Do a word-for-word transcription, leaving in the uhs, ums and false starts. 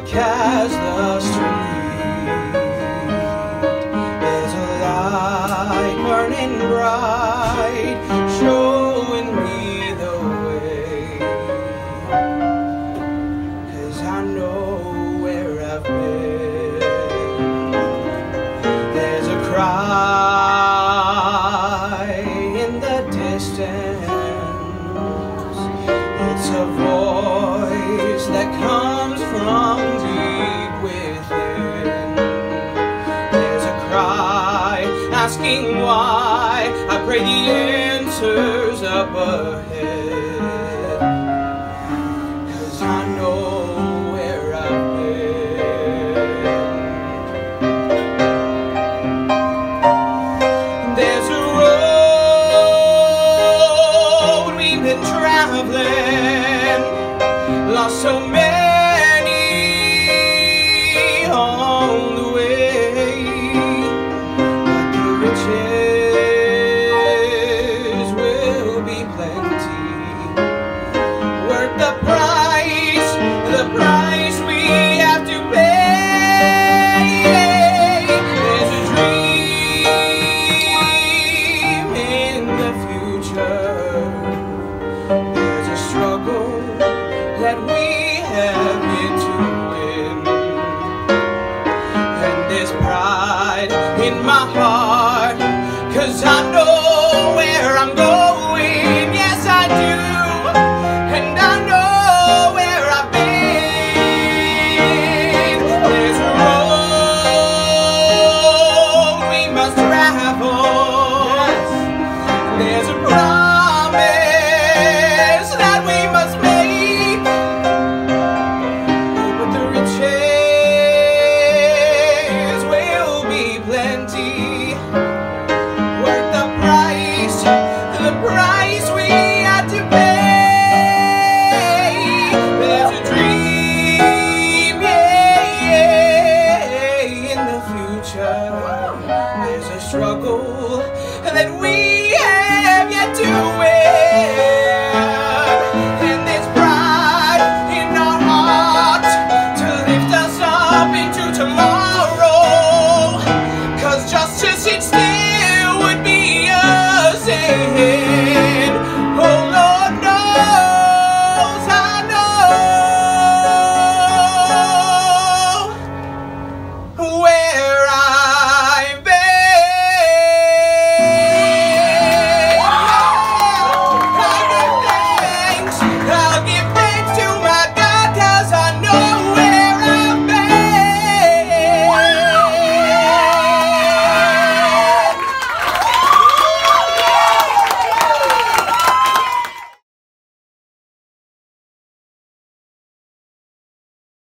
dark as the street. There's a light burning bright, showing me the way. 'Cause I know where I've been. There's a cry in the distance. It's a voice that comes from deep within. There's a cry asking why. I pray the answer's up ahead. 'Cause I know where I've been. There's a road we've been traveling, lost so many on the way, but the riches will be plenty, worth the price, the price we have to pay. There's a dream in the future. There's a struggle that we have yet to win, and there's pride in my heart, 'cause I know where I'm going. Yes, I do, and I know where I've been. There's a road we must travel. There's a promise that we must make. Oh, but the riches will be plenty, worth the price, the price we had to pay. There's a dream, yeah, yeah, in the future. There's a struggle that we have yet to win.